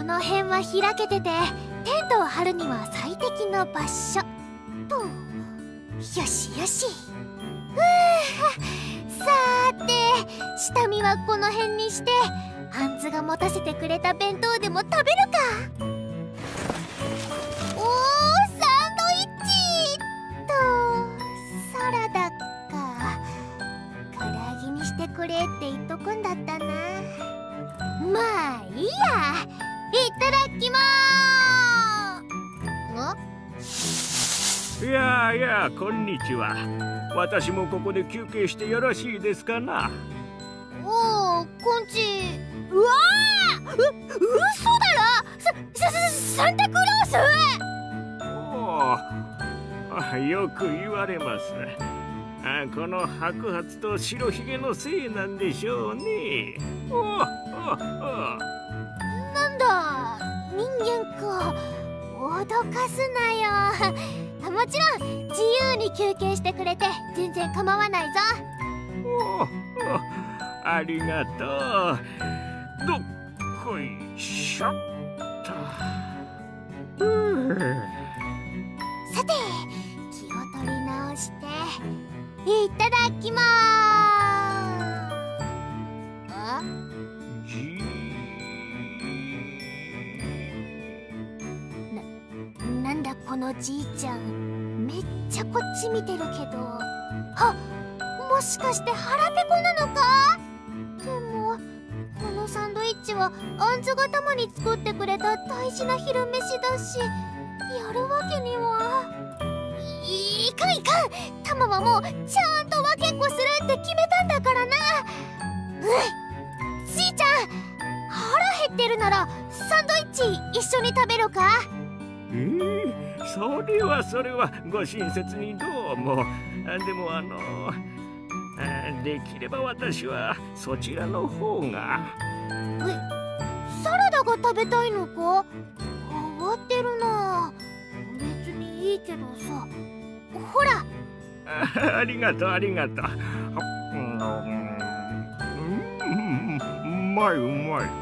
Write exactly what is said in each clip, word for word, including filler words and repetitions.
の辺は開けててテントを張るには最適の場所と。よしよし。ふう、さーて下見はこの辺にして、ハンズが持たせてくれた弁当でも食べるか。おー、サンドイッチとサラダか。唐揚げにしてくれって言っとくんだったな。まあいいや、いただきまーす。 いやいや、こんにちは。私もここで休憩してよろしいですかな。 おお、こんち。うわー、う、嘘だろ。さ、さ、サンタクロース。 おお、よく言われます。あ、この白髪と白ひげのせいなんでしょうね。おお、おお。 なんだ、人間か。脅かすなよ。もちろん自由に休憩してくれて全然構わないぞ。 おお、ありがとう。どっこいしょっと。 さて、気を取り直していただきまーす。あ？ じーな、なんだこのじいちゃん。めっちゃこっち見てるけど、あ、もしかして腹ペコなのか。でもこのサンドイッチはあんずがたまに作ってくれた大事な昼飯だし、やるわけにはいかんいかん。タマはもうちゃんと分けっこするって決めたんだからな。うん、じいちゃん、腹減ってるならサンドイッチ一緒に食べるか。 えー、それはそれはご親切にどうも。あ、でもあのあ、できれば私はそちらの方が。 え、サラダが食べたいのか。変わってるな。別にいいけどさ。ほら。 あ、ありがとうありがとう。うん、うまいうまい。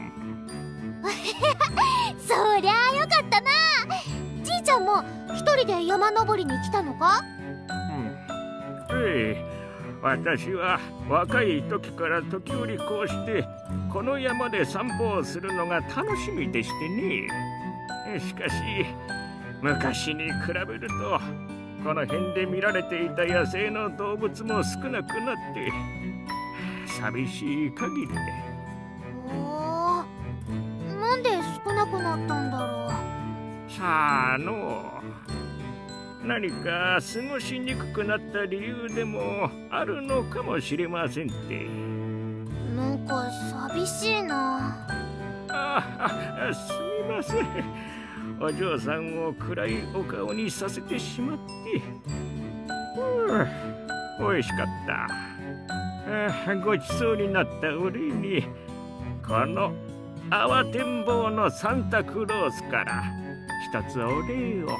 そりゃあよかったな。じいちゃんも一人で山登りに来たのか。 うん、ええ、私は若い時から時折こうしてこの山で散歩をするのが楽しみでしてね。しかし昔に比べるとこの辺で見られていた野生の動物も少なくなって寂しい限りで。 おー、なんで少なくなったんだろう。さあのう、何か過ごしにくくなった理由でもあるのかもしれませんって。 なんか寂しいな。 ああ、すみません。お嬢さんを暗いお顔にさせてしまって。うん、おいしかった。あ、ごちそうになったお礼にこの慌てんぼうのサンタクロースから一つお礼を。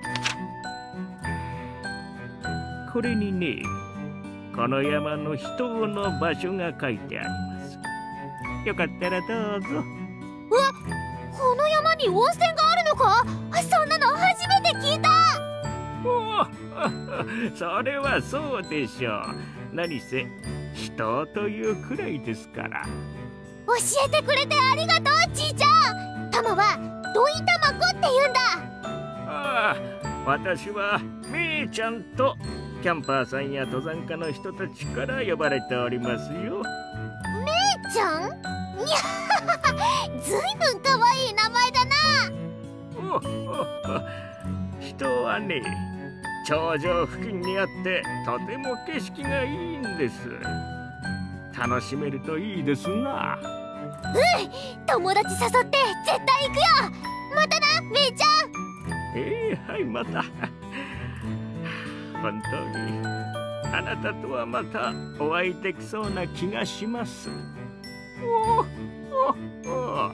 これにね、この山の秘湯の場所が書いてあります。よかったらどうぞ。 え、この山に温泉があるのか。そんなの初めて聞いた。 おお、それはそうでしょう。何せ秘湯というくらいですから。 教えてくれてありがとう、じいちゃん。タマはドイタマコって言うんだ。 ああ、私はメイちゃんとキャンパーさんや登山家の人たちから呼ばれておりますよ。 メイちゃん？にゃはは、ずいぶんかわいい名前だな。 おおお、人はね、頂上付近にあってとても景色がいいんです。楽しめるといいですな。 うん、友達誘って絶対行くよ。またな、メイちゃん。 ええー、はい、また。本当にあなたとはまたお会いできそうな気がします。おおおお。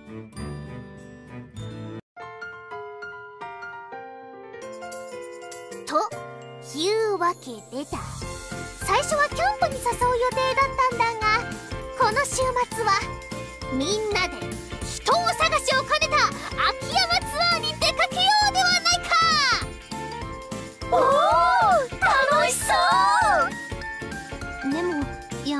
というわけでだ、最初はキャンプに誘う予定だったんだが、この週末はみんなで人を探しを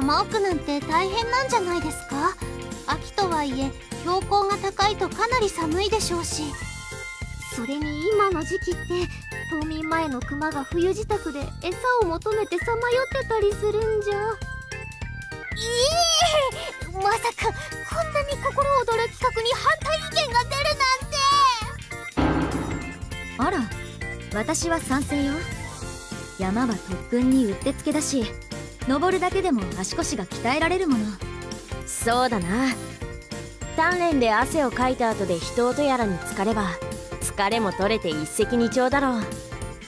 山奥なんて大変なんじゃないですか。秋とはいえ標高が高いとかなり寒いでしょうし、それに今の時期って冬眠前のクマが冬支度で餌を求めてさまよってたりするんじゃ。ええー、まさかこんなに心躍る企画に反対意見が出るなんて。 あら、私は賛成よ。山は特訓にうってつけだし、登るだけでも足腰が鍛えられるもの。 そうだな。鍛錬で汗をかいた後で人音やらに浸かれば疲れも取れて一石二鳥だろう。 おお、やっ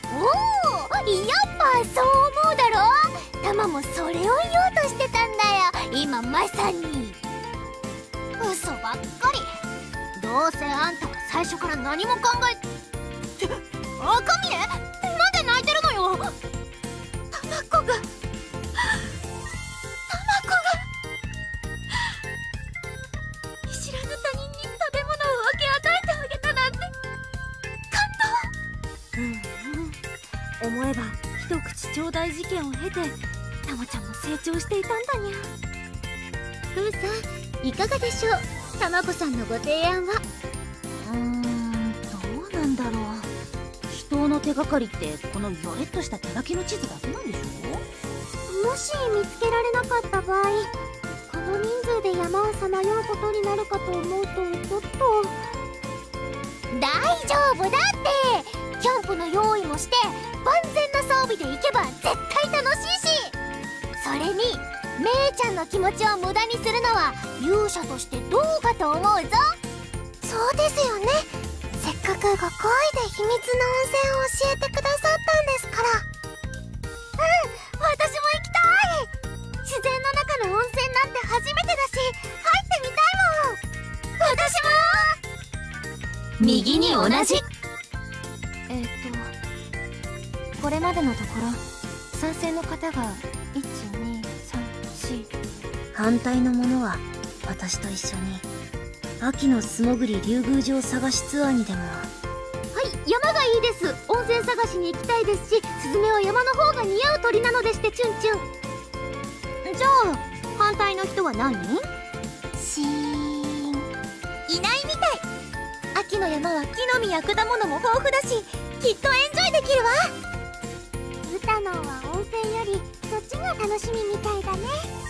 ぱそう思うだろ。タマもそれを言おうとしてたんだよ、今まさに。嘘ばっかり。どうせあんたは最初から何も考えて。赤峰、なんで泣いてるのよ。タマコがタマコが見知らぬ他人に食べ物を分け与えてあげたなんて感動。 うんうん、思えば一口ちょうだい事件を経てタマちゃんも成長していたんだにゃ。 プーさん、いかがでしょう、タマコさんのご提案は。 うーん、どうなんだろう。人の手がかりってこのヨレっとした手書きの地図だけなんでしもし見つけられなかった場合、この人数で山をさまようことになるかと思うとちょっと。大丈夫だって。キャンプの用意もして万全な装備で行けば絶対楽しいし、それにめいちゃんの気持ちを無駄にするのは勇者としてどうかと思うぞ。そうですよね。せっかくご好意で秘密の温泉を教えてくださったんですから。うん、私も行きたい。自然の中の温泉なんて初めてだし入ってみたいもん。私も。 右に同じ。 えっとこれまでのところ賛成の方がいちにさんし。 反対の者は私と一緒に秋の素潜り竜宮城探しツアーにでも。 はい、山がいいです。温泉探しに行きたいですし、スズメは山の方が似合う鳥なのでしてチュンチュン。じゃあ反対の人は何人？しーん、いないみたい。秋の山は木の実や果物も豊富だし、きっとエンジョイできるわ。歌のは温泉よりそっちが楽しみみたいだね。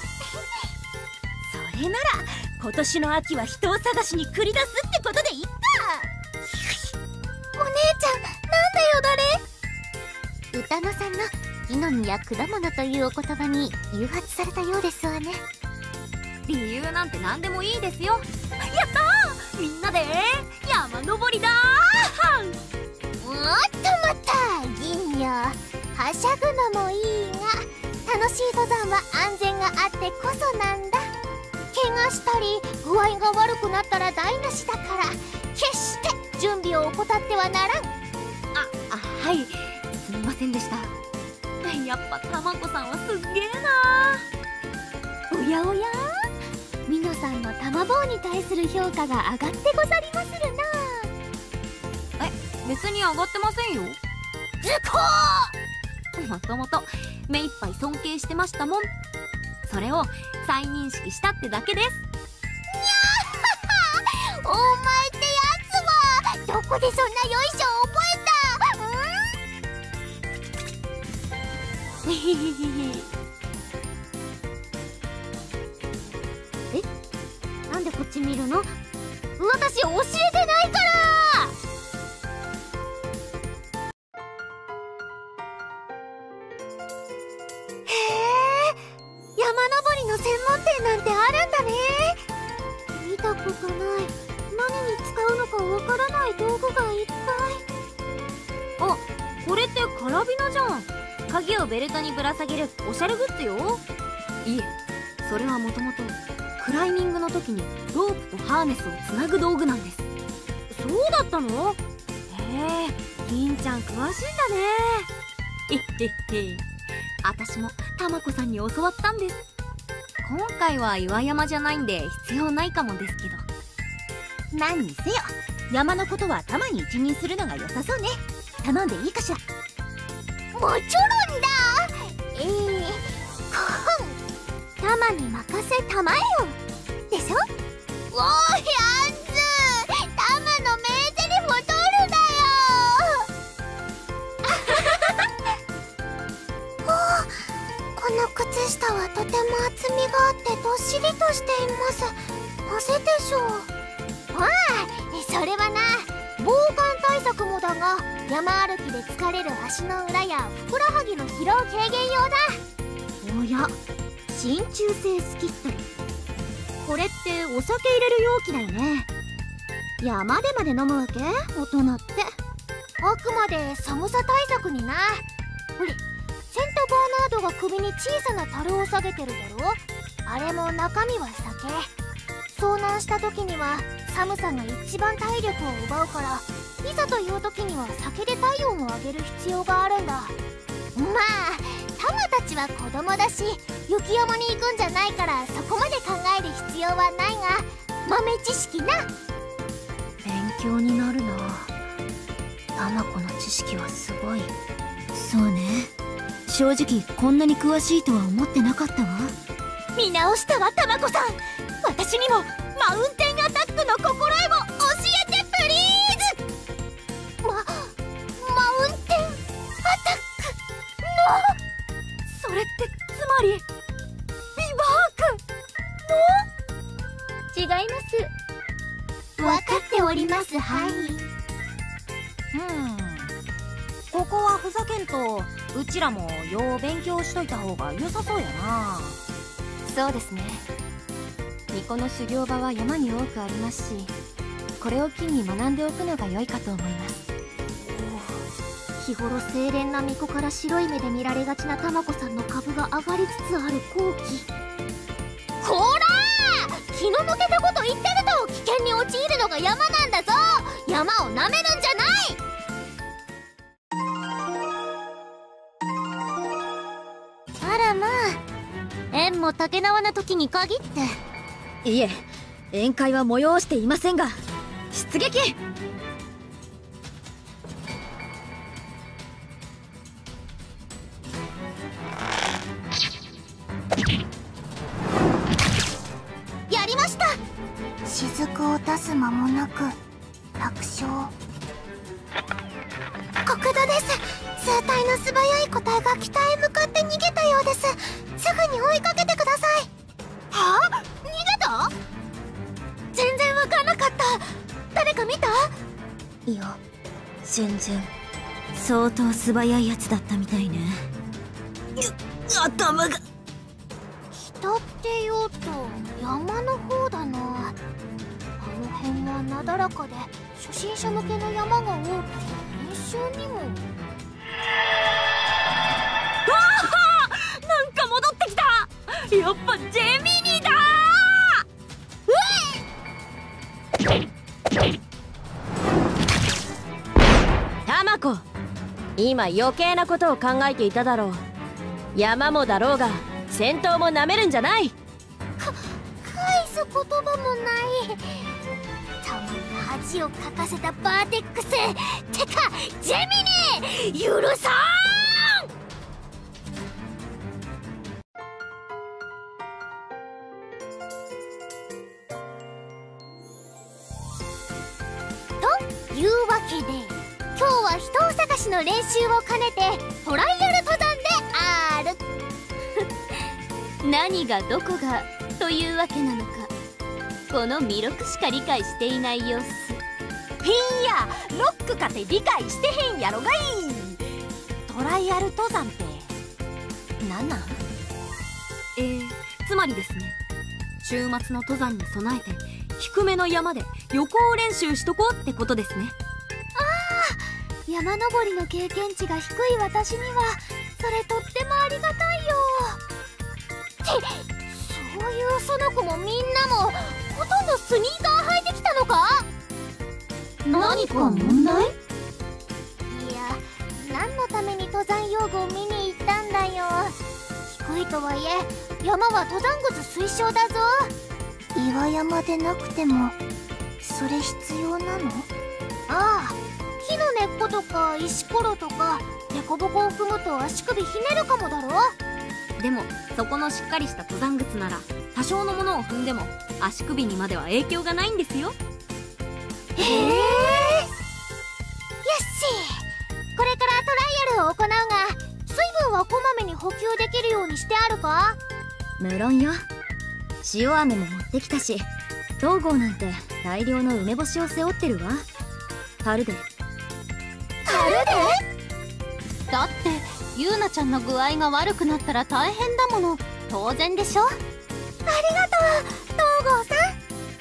それなら今年の秋は人を探しに繰り出すってことでいいか。 お姉ちゃん、なんだよ誰？歌野さんの木の実や果物というお言葉に誘発されたようですわね。 理由なんて何でもいいですよ。やったー、みんなで山登りだー。 おっとまた銀よ、はしゃぐのもいいが楽しい登山は安全があってこそなんだ。怪我したり具合が悪くなったら台無しだから、決して準備を怠ってはならん。 あ、あ、はい、すみませんでした。やっぱたまこさんはすっげえな。 おやおや、みのさんのたまぼうに対する評価が上がってござりまするな。 え、別に上がってませんよ。 ずこー、もともと目いっぱい尊敬してましたもん。それを再認識したってだけです。 お前ってやつはどこでそんなよいしょを覚えた？え、なんでこっち見るの？私教えてないから。へえ、山登りの専門店なんてあるんだね。見たことない。何に使うのかわからない道具がいっぱい。 あ、これってカラビナじゃん。鍵をベルトにぶら下げるおしゃれグッズよ。いえ、それはもともとクライミングの時にロープとハーネスをつなぐ道具なんです。そうだったの？へえ、銀ちゃん詳しいんだね。えへへ、私もたまこさんに教わったんです。今回は岩山じゃないんで必要ないかもですけど。 何にせよ山のことはたまに一任するのが良さそうね。頼んでいいかしら？ もちろんだ。えー、こんたまマに任せたまえよでしょ。おーやんずタマの名台詞を取るなよおー、この靴下はとても厚みがあってどっしりとしています。なぜでしょう。ああ、それはな、防寒対策もだが山歩きで疲れる足の裏やふくらはぎの疲労軽減用だ。 おや、真鍮製スキットル。これってお酒入れる容器だよね。山でまで飲むわけ？大人って。 あくまで寒さ対策にな。ほれ、セントバーナードが首に小さな樽を下げてるだろ。あれも中身は酒。遭難した時には寒さが一番体力を奪うから、いざという時には酒で体温を上げる必要があるんだ。まあタマたちは子供だし雪山に行くんじゃないからそこまで考える必要はないが、豆知識な。 勉強になるな。タマコの知識はすごい。そうね、正直こんなに詳しいとは思ってなかったわ。 見直したわタマコさん。私にもマウンテンアタックの心得を教えてプリーズ。ま、マウンテンアタックの、 それってつまりビバークの？違います。 分かっております。はい。 うん、ここはふざけんとうちらもよう勉強しといた方が良さそうやな。そうですね。巫女の修行場は山に多くありますし、これを機に学んでおくのが良いかと思います。 日頃清廉な巫女から白い目で見られがちなタマコさんの株が上がりつつある後期。こらー、気の抜けたこと言ってると危険に陥るのが山なんだぞ。山をなめるんじゃない。あらまあ、縁も竹縄な時に限って。 いえ、宴会は催していませんが、出撃！ やりました。雫を出す間もなく楽勝。国土です。数体の素早い個体が北へ向かって逃げたようです。すぐに追いかけてください。はあ？逃げた？全然わかんなかった。誰か見た？ いや、全然。相当素早いやつだったみたいね。頭が。 北って言うと山の方だな。あの辺はなだらかで初心者向けの山が多く、練習にも。 ああ、なんか戻ってきた。やっぱジェミニだー。タマコ、今余計なことを考えていただろう。山もだろうが戦闘もなめるんじゃない。 か返す言葉もない。たまに恥をかかせたバーテックス。てかジェミニ許さん。というわけで今日は人を探しの練習を兼ねてトライアル登山である。 何がどこがというわけなのか、この弥勒しか理解していない様子。 ひんや、ロックかて理解してへんやろがい。トライアル登山ってなんなん？ えー、つまりですね、週末の登山に備えて低めの山で予行練習しとこうってことですね。 ああ、山登りの経験値が低い私にはそれとってもありがたいよ。ってそういうその子もみんなもほとんどスニーカー履いてきたのか？ 何か問題？ いや、何のために登山用具を見に行ったんだよ。低いとはいえ山は登山靴推奨だぞ。岩山でなくてもそれ必要なの？ああ、木の根っことか石ころとか凸凹を踏むと足首ひねるかもだろ。 でもそこのしっかりした登山靴なら多少のものを踏んでも足首にまでは影響がないんですよ。 へえ。よし、これからトライアルを行うが、水分はこまめに補給できるようにしてあるか？ 無論よ。塩飴も持ってきたし、東郷なんて大量の梅干しを背負ってるわ。樽で。 樽で？ だってゆうなちゃんの具合が悪くなったら大変だもの。当然でしょ。 ありがとう、東郷さん。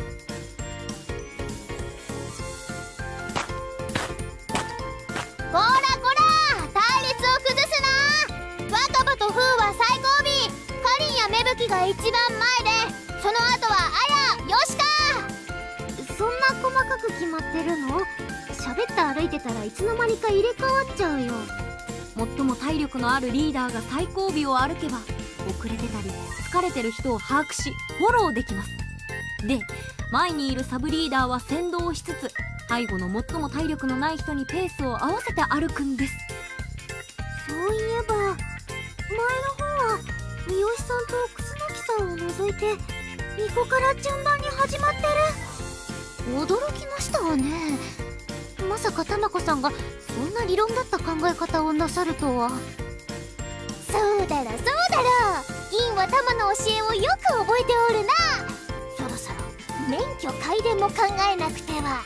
こらこら、隊列を崩すな。若葉と風は最後尾、かりんや芽吹が一番前で、その後はあや、よしか。そんな細かく決まってるの？喋って歩いてたらいつの間にか入れ替わっちゃうよ。 最も体力のあるリーダーが最後尾を歩けば、遅れてたり疲れてる人を把握しフォローできます。で、前にいるサブリーダーは先導しつつ、背後の最も体力のない人にペースを合わせて歩くんです。 そういえば前の方は三好さんと楠木さんを除いて巫女から順番に始まってる。驚きましたわね。まさか玉子さんがそんな理論だった考え方をなさるとは。そうだろそうだろ、銀は玉の教えをよく覚えておるな。そろそろ免許改伝も考えなくては。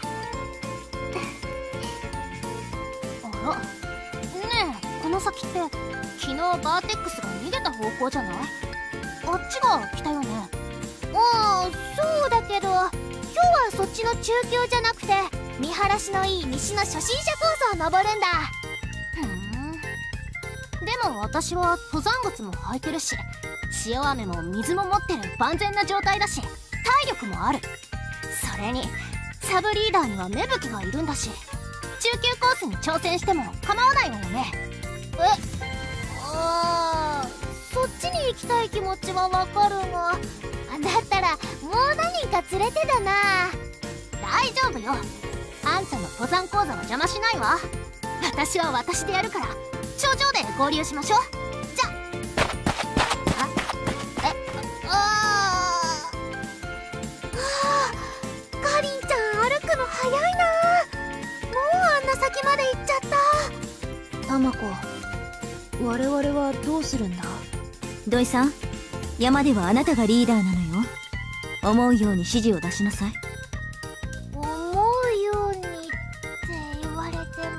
あら、ねえ、この先って昨日バーテックスが逃げた方向じゃない？あっちが来たよね。ああ、そうだけど今日はそっちの中級じゃなくて見晴らしのいい西の初心者コースを登るんだ。ふん。でも私は登山靴も履いてるし、塩飴も水も持ってる万全な状態だし、体力もある。それにサブリーダーには芽吹がいるんだし、中級コースに挑戦しても構わないわよね。え、あー、そっちに行きたい気持ちはわかるが、だったらもう何人か連れてだな。大丈夫よ、あんたの登山講座は邪魔しないわ。私は私でやるから、頂上で合流しましょう。じゃあ、え、あーあー、かりんちゃん歩くの早いな。もうあんな先まで行っちゃった。 たまこ、我々はどうするんだ？土井さん、山ではあなたがリーダーなのよ。思うように指示を出しなさい。 思うようにって言われても、うわ、若葉、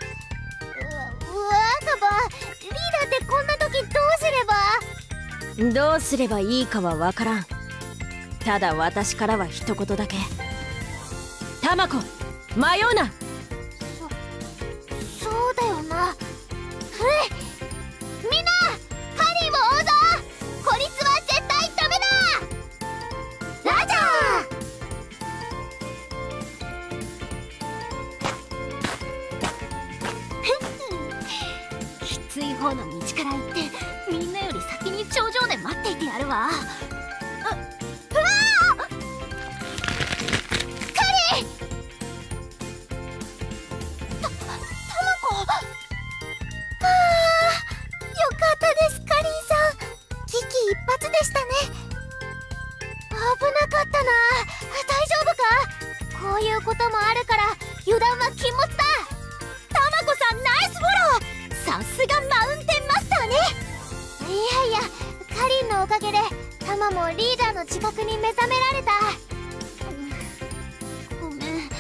リーダーってこんな時どうすれば？ どうすればいいかはわからん。ただ私からは一言だけ。たまこ、迷うな。 そ、そうだよな。ふい、みんなカリーも追うぞ。孤立は絶対ダメだ。ラジャーきつい方の道から行ってみんなより先に頂上で待っていてやるわ。あ、うわー、カリー、た、たまこ。あー、よかったです、カリンさん。危機一髪でしたね。危なかったな。大丈夫か？こういうこともあるから油断は禁物だ。たまこさんナイスフォロー。さすがマウンテンマスターね。いやいや、カリンのおかげでタマもリーダーの自覚に目覚められた。ごめん、なんか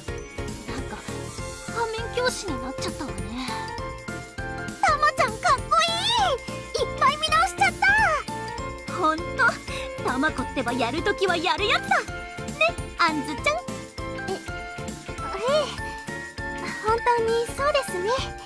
反面教師になっちゃったわね。タマちゃんかっこいい。いっぱい見直しちゃった。ほんと、タマコってばやるときはやるやつだね、あんずちゃん。え、ええ、本当にそうですね。